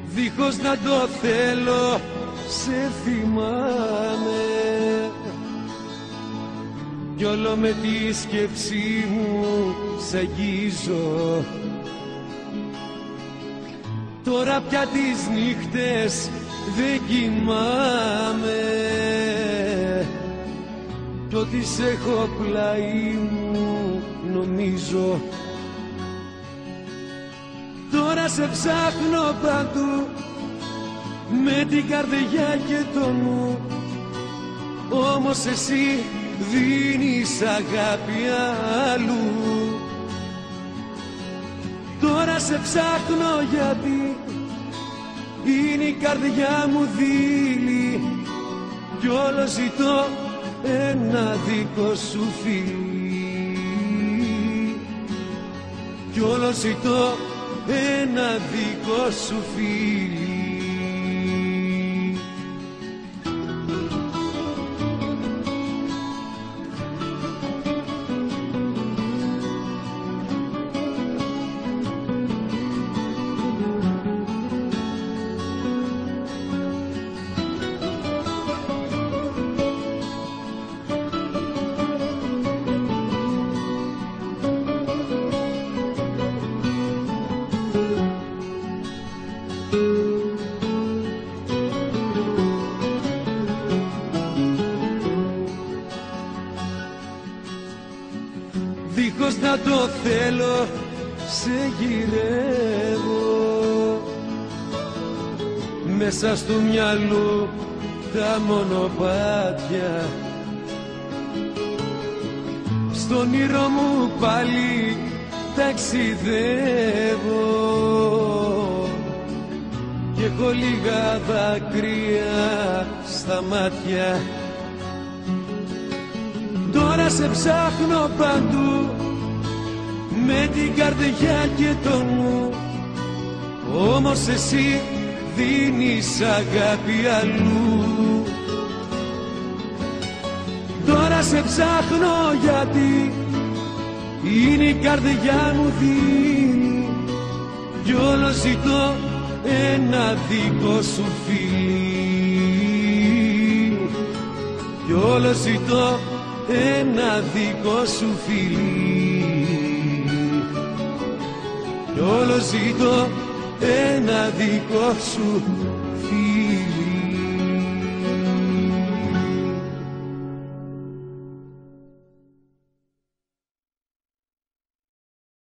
Δίχως να το θέλω σε θυμάμαι κι όλο με τη σκέψη μου σ' αγγίζω. Τώρα πια τις νύχτες δεν κοιμάμαι κι ότι σ' έχω πλάι μου νομίζω. Τώρα σε ψάχνω παντού με την καρδιά και το νου, όμως εσύ δίνεις αγάπη αλλού. Τώρα σε ψάχνω γιατί είναι η καρδιά μου δειλή κι όλο ζητώ ένα δικό σου φιλί, κι όλο ζητώ ένα δικό σου φιλί. Δίχως να το θέλω σε γυρεύω, μέσα στο μυαλό τα μονοπάτια, στον όνειρο μου πάλι ταξιδεύω κι έχω λίγα δάκρυα στα μάτια. Τώρα σε ψάχνω παντού με την καρδιά και το νου, όμως εσύ δίνεις αγάπη αλλού. Τώρα σε ψάχνω γιατί είναι η καρδιά μου δειλή κι όλο ζητώ ένα δικό σου φιλί, κι όλο ζητώ ένα δικό σου φιλί, κι όλο ζητώ ένα δικό σου